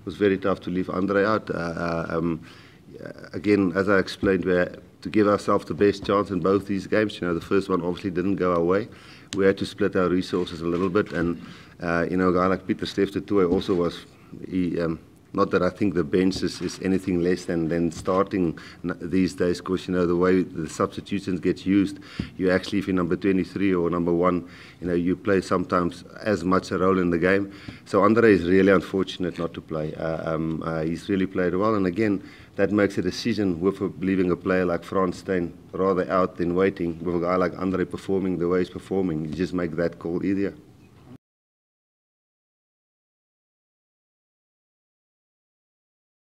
was very tough to leave Andre out. Again, as I explained, we had to give ourselves the best chance in both these games. The first one obviously didn't go our way. We had to split our resources a little bit, and a guy like Pieter-Steph du Toit also was. Not that I think the bench is anything less than starting these days, because the way the substitutions get used, you actually, if you're number 23 or number 1, you play sometimes as much a role in the game. So Andre is really unfortunate not to play. He's really played well, and again, that makes a decision with leaving a player like Frans Steyn rather out than waiting. With a guy like Andre performing the way he's performing, you just make that call easier.